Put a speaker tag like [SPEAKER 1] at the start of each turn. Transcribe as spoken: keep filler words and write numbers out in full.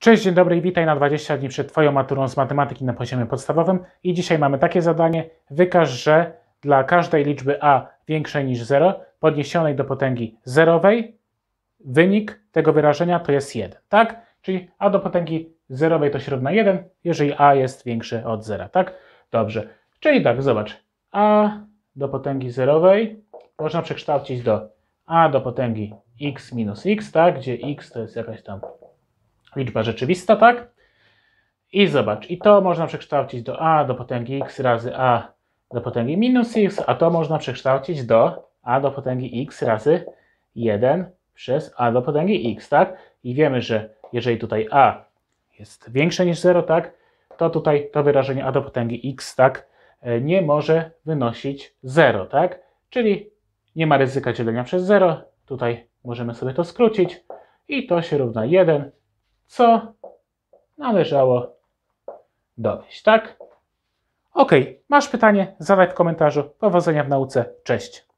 [SPEAKER 1] Cześć, dzień dobry i witaj na dwadzieścia dni przed Twoją maturą z matematyki na poziomie podstawowym. I dzisiaj mamy takie zadanie. Wykaż, że dla każdej liczby a większej niż zero, podniesionej do potęgi zerowej, wynik tego wyrażenia to jest jeden, tak? Czyli a do potęgi zerowej to się równa jeden, jeżeli a jest większe od zera, tak? Dobrze. Czyli tak, zobacz. A do potęgi zerowej można przekształcić do a do potęgi x minus x, tak? Gdzie x to jest jakaś tam liczba rzeczywista, tak? I zobacz, i to można przekształcić do a do potęgi x razy a do potęgi minus x, a to można przekształcić do a do potęgi x razy jeden przez a do potęgi x, tak? I wiemy, że jeżeli tutaj a jest większe niż zero, tak? To tutaj to wyrażenie a do potęgi x, tak? Nie może wynosić zero, tak? Czyli nie ma ryzyka dzielenia przez zero. Tutaj możemy sobie to skrócić i to się równa jeden. Co należało dowieść, tak? Ok, masz pytanie? Zadaj w komentarzu. Powodzenia w nauce. Cześć.